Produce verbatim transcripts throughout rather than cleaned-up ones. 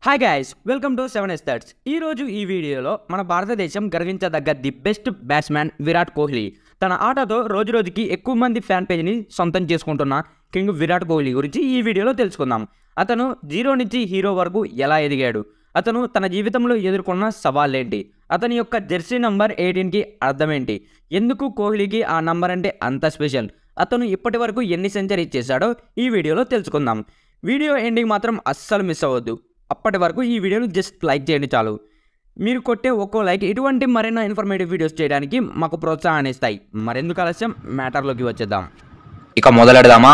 Hi guys, welcome to Seven Stars. ఈ రోజు ఈ వీడియోలో మన భారతదేశం గర్వించదగ్గ the best batsmen Virat Kohli. తన ఆటతో రోజు రోజుకి ఎక్కువ మంది ఫ్యాన్ పేజ్ని సొంతం చేసుకుంటున్న కింగ్ విరాట్ కోహ్లీ గురించి ఈ వీడియోలో తెలుసుకుందాం. అతను జీరో నుంచి హీరో వరకు ఎలా ఎదిగాడు, అతను తన జీవితంలో ఎదుర్కొన్న సవాళ్ళేంటి, అతని యొక్క జెర్సీ నంబర్ ఎయిటీన్కి అర్థమేంటి, ఎందుకు కోహ్లీకి ఆ నంబర్ అంటే అంత స్పెషల్, అతను ఇప్పటి వరకు ఎన్ని సెంచరీ చేశాడో ఈ వీడియోలో తెలుసుకుందాం. వీడియో ఎండింగ్ మాత్రం అస్సలు మిస్ అవ్వద్దు. అప్పటి వరకు ఈ వీడియోను జస్ట్ లైక్ చేయండి చాలు. మీరు కొట్టే ఒక్కో లైక్ ఇటువంటి మరెన్నో ఇన్ఫర్మేటివ్ వీడియోస్ చేయడానికి మాకు ప్రోత్సాహాన్ని ఇస్తాయి. మరెందుకు ఆలస్యం, మ్యాటర్లోకి వచ్చేద్దాం. ఇక మొదలెడదామా?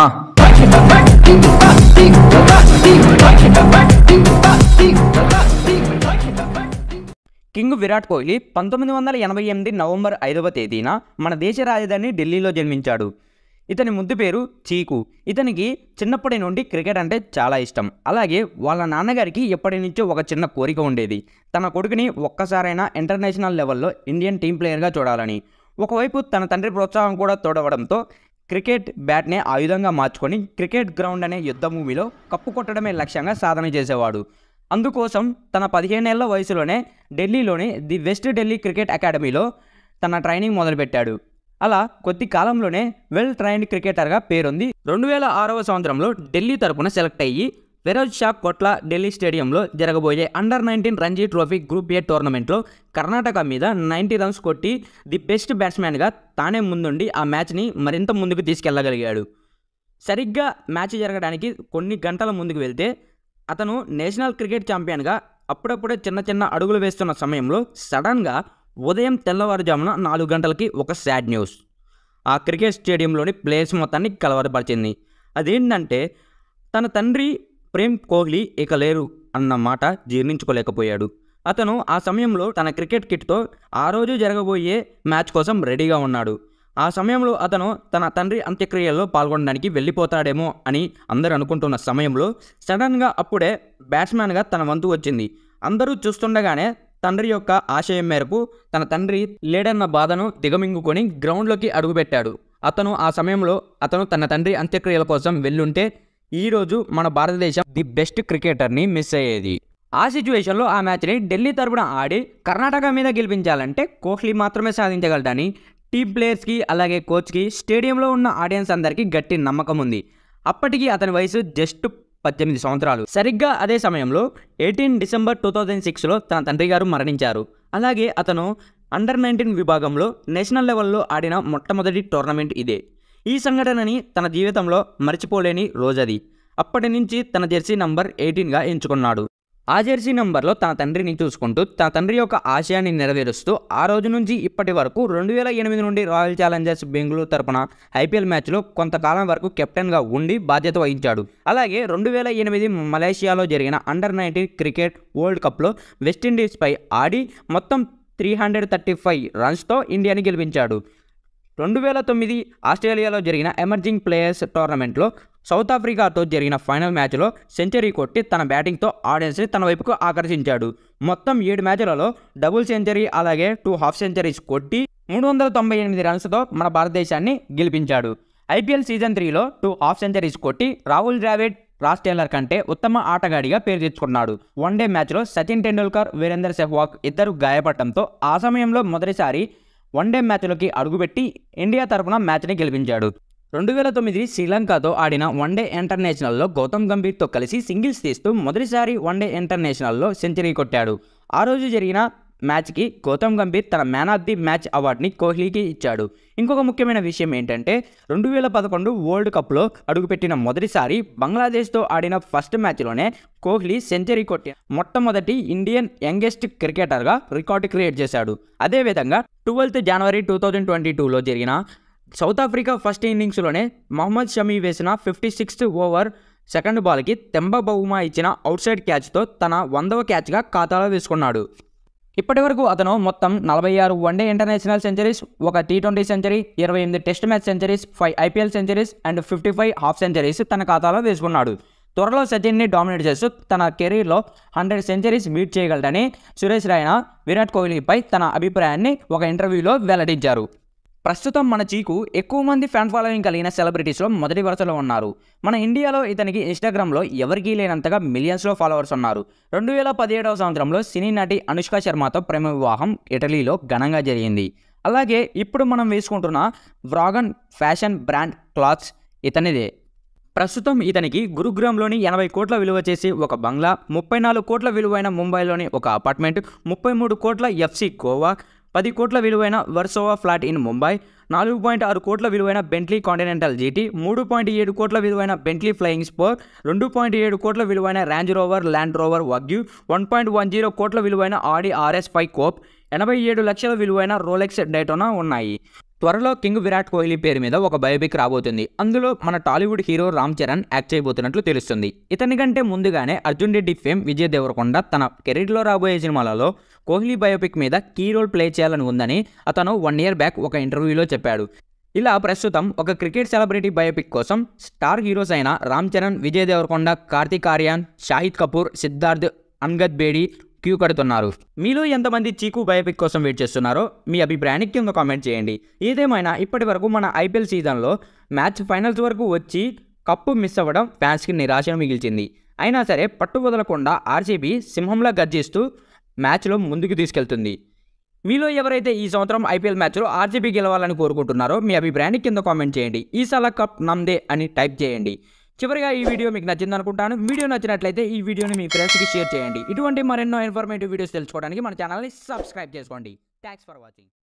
కింగ్ విరాట్ కోహ్లీ పంతొమ్మిది వందల ఎనభై ఎనిమిది నవంబర్ ఐదవ తేదీన మన దేశ రాజధాని ఢిల్లీలో జన్మించాడు. ఇతని ముద్దు పేరు చీకు. ఇతనికి చిన్నప్పటి నుండి క్రికెట్ అంటే చాలా ఇష్టం. అలాగే వాళ్ళ నాన్నగారికి ఎప్పటి నుంచో ఒక చిన్న కోరిక ఉండేది, తన కొడుకుని ఒక్కసారైనా ఇంటర్నేషనల్ లెవెల్లో ఇండియన్ టీం ప్లేయర్గా చూడాలని. ఒకవైపు తన తండ్రి ప్రోత్సాహం కూడా తోడవడంతో క్రికెట్ బ్యాట్నే ఆయుధంగా మార్చుకొని క్రికెట్ గ్రౌండ్ అనే యుద్ధ భూమిలో కప్పు కొట్టడమే లక్ష్యంగా సాధన చేసేవాడు. అందుకోసం తన పదిహేనేళ్ల వయసులోనే ఢిల్లీలోని ది వెస్ట్ ఢిల్లీ క్రికెట్ అకాడమీలో తన ట్రైనింగ్ మొదలుపెట్టాడు. అలా కొద్ది కాలంలోనే వెల్ ట్రైన్డ్ క్రికెటర్గా పేరొంది రెండు వేల ఆరవ సంవత్సరంలో ఢిల్లీ తరపున సెలెక్ట్ అయ్యి ఫిరోజ్ షా కొట్ల ఢిల్లీ స్టేడియంలో జరగబోయే under nineteen Ranji trophy group A టోర్నమెంట్లో కర్ణాటక మీద నైంటీ రన్స్ కొట్టి ది బెస్ట్ బ్యాట్స్మెన్గా తానే ముందుండి ఆ మ్యాచ్ని మరింత ముందుకు తీసుకెళ్లగలిగాడు. సరిగ్గా మ్యాచ్ జరగడానికి కొన్ని గంటల ముందుకు వెళ్తే అతను నేషనల్ క్రికెట్ ఛాంపియన్గా అప్పుడప్పుడే చిన్న చిన్న అడుగులు వేస్తున్న సమయంలో సడన్గా ఉదయం తెల్లవారుజామున నాలుగు గంటలకి ఒక సాడ్ న్యూస్ ఆ క్రికెట్ స్టేడియంలోని ప్లేయర్స్ మొత్తాన్ని కలవరపరిచింది. అదేంటంటే తన తండ్రి ప్రేమ్ కోహ్లీ ఇక లేరు అన్న మాట జీర్ణించుకోలేకపోయాడు. అతను ఆ సమయంలో తన క్రికెట్ కిట్తో ఆ రోజు జరగబోయే మ్యాచ్ కోసం రెడీగా ఉన్నాడు. ఆ సమయంలో అతను తన తండ్రి అంత్యక్రియల్లో పాల్గొనడానికి వెళ్ళిపోతాడేమో అని అందరూ అనుకుంటున్న సమయంలో సడన్గా అప్పుడే బ్యాట్స్మెన్గా తన వంతు వచ్చింది. అందరూ చూస్తుండగానే తండ్రి యొక్క ఆశయం మేరకు తన తండ్రి లేడన్న బాధను దిగమింగుకొని గ్రౌండ్లోకి అడుగుపెట్టాడు. అతను ఆ సమయంలో అతను తన తండ్రి అంత్యక్రియల కోసం వెళ్ళుంటే ఈరోజు మన భారతదేశం ది బెస్ట్ క్రికెటర్ని మిస్ అయ్యేది. ఆ సిచ్యువేషన్లో ఆ మ్యాచ్ని ఢిల్లీ తరపున ఆడి కర్ణాటక మీద గెలిపించాలంటే కోహ్లీ మాత్రమే సాధించగలడని టీం ప్లేయర్స్కి అలాగే కోచ్కి స్టేడియంలో ఉన్న ఆడియన్స్ అందరికీ గట్టి నమ్మకం ఉంది. అప్పటికి అతని వయసు జస్ట్ పద్దెనిమిది సంవత్సరాలు. సరిగ్గా అదే సమయంలో ఎయిటీన్ డిసెంబర్ టూ థౌజండ్ సిక్స్లో తన తండ్రి గారు మరణించారు. అలాగే అతను అండర్ నైన్టీన్ విభాగంలో నేషనల్ లెవెల్లో ఆడిన మొట్టమొదటి టోర్నమెంట్ ఇదే. ఈ సంఘటనని తన జీవితంలో మర్చిపోలేని రోజది. అప్పటి నుంచి తన జెర్సీ నంబర్ ఎయిటీన్గా ఎంచుకున్నాడు. ఆ జెర్సీ నంబర్లో తన తండ్రిని చూసుకుంటూ తన తండ్రి యొక్క ఆశయాన్ని నెరవేరుస్తూ ఆ రోజు నుంచి ఇప్పటి వరకు రెండు వేల ఎనిమిది నుండి రాయల్ ఛాలెంజర్స్ బెంగళూరు తరపున ఐపీఎల్ మ్యాచ్లో కొంతకాలం వరకు కెప్టెన్గా ఉండి బాధ్యత వహించాడు. అలాగే రెండు వేల ఎనిమిది మలేషియాలో జరిగిన అండర్ నైన్టీన్ క్రికెట్ వరల్డ్ కప్లో వెస్టిండీస్పై ఆడి మొత్తం త్రీ హండ్రెడ్ థర్టీ ఫైవ్ రన్స్తో ఇండియాని గెలిపించాడు. రెండు వేల తొమ్మిది ఆస్ట్రేలియాలో జరిగిన ఎమర్జింగ్ ప్లేయర్స్ టోర్నమెంట్లో సౌత్ ఆఫ్రికాతో జరిగిన ఫైనల్ మ్యాచ్లో సెంచరీ కొట్టి తన బ్యాటింగ్తో ఆడియన్స్ని తన వైపుకు ఆకర్షించాడు. మొత్తం ఏడు మ్యాచ్లలో డబుల్ సెంచరీ అలాగే టూ హాఫ్ సెంచరీస్ కొట్టి మూడు వందల తొంభై ఎనిమిది రన్స్తో మన భారతదేశాన్ని గెలిపించాడు. ఐపీఎల్ సీజన్ త్రీలో టూ హాఫ్ సెంచరీస్ కొట్టి రాహుల్ ద్రావిడ్, రాస్ టేలర్ కంటే ఉత్తమ ఆటగాడిగా పేరు తెచ్చుకున్నాడు. వన్డే మ్యాచ్లో సచిన్ టెండూల్కర్, వీరేందర్ సెహ్వాగ్ ఇద్దరు గాయపడటంతో ఆ సమయంలో మొదటిసారి వన్డే మ్యాచ్లోకి అడుగుపెట్టి ఇండియా తరపున మ్యాచ్ని గెలిపించాడు. రెండు వేల తొమ్మిది శ్రీలంకతో ఆడిన వన్డే ఇంటర్నేషనల్లో గౌతమ్ గంభీర్తో కలిసి సింగిల్స్ తీస్తూ మొదటిసారి వన్డే ఇంటర్నేషనల్లో సెంచరీ కొట్టాడు. ఆ రోజు జరిగిన మ్యాచ్కి గౌతమ్ గంభీర్ తన మ్యాన్ ఆఫ్ ది మ్యాచ్ అవార్డుని కోహ్లీకి ఇచ్చాడు. ఇంకొక ముఖ్యమైన విషయం ఏంటంటే రెండు వేల పదకొండు వరల్డ్ కప్లో అడుగుపెట్టిన మొదటిసారి బంగ్లాదేశ్తో ఆడిన ఫస్ట్ మ్యాచ్లోనే కోహ్లీ సెంచరీ కొట్టి మొట్టమొదటి ఇండియన్ యంగెస్ట్ క్రికెటర్గా రికార్డు క్రియేట్ చేశాడు. అదేవిధంగా ట్వెల్త్ జనవరి టూ థౌజండ్ ట్వంటీ టూలో జరిగిన సౌత్ ఆఫ్రికా ఫస్ట్ ఇన్నింగ్స్లోనే మహమ్మద్ షమీ వేసిన ఫిఫ్టీ సిక్స్త్ ఓవర్ సెకండ్ బాల్కి తెంబ బహుమా ఇచ్చిన అవుట్ సైడ్ క్యాచ్తో తన వందవ క్యాచ్గా ఖాతాలో వేసుకున్నాడు. ఇప్పటి వరకు అతను మొత్తం నలభై ఆరు వన్డే ఇంటర్నేషనల్ సెంచరీస్, ఒక టీ ట్వంటీ సెంచరీ, ఇరవై ఎనిమిది test match centuries, five IPL centuries and fifty five half centuries తన ఖాతాలో వేసుకున్నాడు. త్వరలో సచిన్ని డామినేట్ చేస్తూ తన కెరీర్లో హండ్రెడ్ సెంచరీస్ బీట్ చేయగలడని సురేష్ రైనా విరాట్ కోహ్లీపై తన అభిప్రాయాన్ని ఒక ఇంటర్వ్యూలో వెల్లడించారు. ప్రస్తుతం మన చీకు ఎక్కువ మంది ఫ్యాన్ ఫాలోయింగ్ కలిగిన సెలబ్రిటీస్లో మొదటి వరుసలో ఉన్నారు. మన ఇండియాలో ఇతనికి ఇన్స్టాగ్రామ్లో ఎవరికీ లేనంతగా మిలియన్స్లో ఫాలోవర్స్ ఉన్నారు. రెండు వేల పదిహేడవ సంవత్సరంలో సినీ నటి అనుష్క శర్మతో ప్రేమ వివాహం ఇటలీలో ఘనంగా జరిగింది. అలాగే ఇప్పుడు మనం వేసుకుంటున్న వ్రాగన్ ఫ్యాషన్ బ్రాండ్ క్లాత్స్ ఇతనిదే. ప్రస్తుతం ఇతనికి గురుగ్రామ్లోని ఎనభై కోట్ల విలువ చేసి ఒక బంగ్లా, ముప్పై నాలుగు కోట్ల విలువైన ముంబైలోని ఒక అపార్ట్మెంట్, ముప్పై మూడు కోట్ల ఎఫ్సి గోవా, పది కోట్ల విలువైన వర్సోవా ఫ్లాట్ ఇన్ ముంబై, నాలుగు పాయింట్ ఆరు కోట్ల విలువైన బెంట్లీ కాంటినెంటల్ జీటీ, మూడు పాయింట్ ఏడు కోట్ల విలువైన బెంట్లీ ఫ్లయింగ్ స్పోర్, రెండు పాయింట్ ఏడు కోట్ల విలువైన Range Rover Land Rover Vogue, one point one zero కోట్ల విలువైన ఆడి ఆర్ఎస్ ఫైవ్ కోప్, ఎనభై ఏడు లక్షల విలువైన రోలెక్స్ డైటోనా ఉన్నాయి. త్వరలో కింగ్ విరాట్ కోహ్లీ పేరు మీద ఒక బయోపిక్ రాబోతుంది. అందులో మన Tollywood hero Ram Charan act చేయబోతున్నట్లు తెలుస్తుంది. ఇతని కంటే ముందుగానే అర్జున్ రెడ్డి ఫేమ్ విజయ్ దేవరకొండ తన కెరీర్లో రాబోయే సినిమాలలో కోహ్లీ బయోపిక్ మీద కీ రోల్ ప్లే చేయాలని ఉందని అతను వన్ ఇయర్ బ్యాక్ ఒక ఇంటర్వ్యూలో చెప్పాడు. ఇలా ప్రస్తుతం ఒక క్రికెట్ సెలబ్రిటీ బయోపిక్ కోసం స్టార్ హీరోస్ అయిన రామ్ చరణ్, విజయ్ దేవరకొండ, కార్తిక్ ఆర్యన్, షాహిద్ కపూర్, సిద్ధార్థ్, అంగద్ బేడి క్యూ కడుతున్నారు. మీలో ఎంతమంది చీకు బయోపిక్ కోసం వెయిట్ చేస్తున్నారో మీ అభిప్రాయాన్ని కింద కామెంట్ చేయండి. ఏదేమైనా ఇప్పటి వరకు మన ఐపీఎల్ సీజన్లో మ్యాచ్ ఫైనల్స్ వరకు వచ్చి కప్పు మిస్ అవ్వడం ఫ్యాన్స్కి నిరాశను మిగిల్చింది. అయినా సరే పట్టు వదలకుండా ఆర్సీబీ సింహంలా గర్జిస్తూ మ్యాచ్లో ముందుకు తీసుకెళ్తుంది. మీలో ఎవరైతే ఈ సంవత్సరం ఐపీఎల్ మ్యాచ్లో ఆర్సీబీ గెలవాలని కోరుకుంటున్నారో మీ అభిప్రాయాన్ని కింద కామెంట్ చేయండి. ఈ సల కప్ నమ్దే అని టైప్ చేయండి. చివరిగా ఈ వీడియో మీకు నచ్చింది అనుకుంటాను. వీడియో నచ్చినట్లయితే ఈ వీడియోని మీ ఫ్రెండ్స్కి షేర్ చేయండి. ఇటువంటి మరెన్నో ఇన్ఫర్మేటివ్ వీడియోస్ తెలుసుకోవడానికి మన ఛానల్ని సబ్స్క్రైబ్ చేసుకోండి. Thanks for watching.